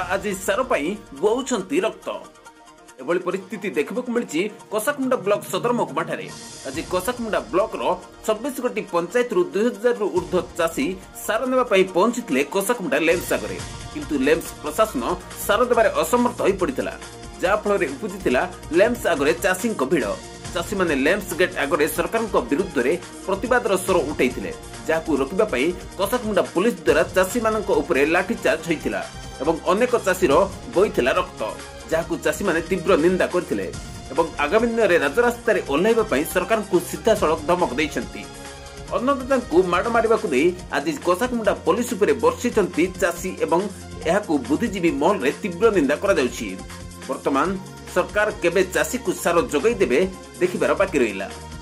आज सार बोउछंती रक्त एभली परिस्थिति देखा मिली कोसाकुंडा ब्लॉक सदर महकुमा आज कोसाकुंडा ब्लॉक 26 गोटी पंचायत 2000 रु ऊर्ध्व चाषी सार नेबा पहुंची कोसाकुंडा लेम्स आगे किंतु लेम्स प्रशासन सार देवारे असमर्थ हो पड़ता जहाँफल उपजिला लेम्स आगे चाषी भिड़ चाषी माने लेम्स गेट आगे सरकार विरुद्ध में प्रतिवाद स्वर उठाई जहां रोकने कोसाकुंडा पुलिस द्वारा चाषी मान लाठीचार्ज होता एवं अनेक चाषीर बोईला रक्त जहां चाषी माने तीव्र निंदा करथिले एवं आगामी दिन में राजरास्ता ओह्लैवा सरकार को सीधा सड़क धमक देइछंती। अन्नदाता को माड़ मारिबा को दे आज कोसाकुंडा पुलिस उपरे बर्षिछंती चाषी एवं एहाकू बुद्धिजीवी महल रे तीव्र निंदा करा जाउछि। वर्तमान सरकार केबे चाषी को सार जोगाई देबे देखिबार बाकी रहिला।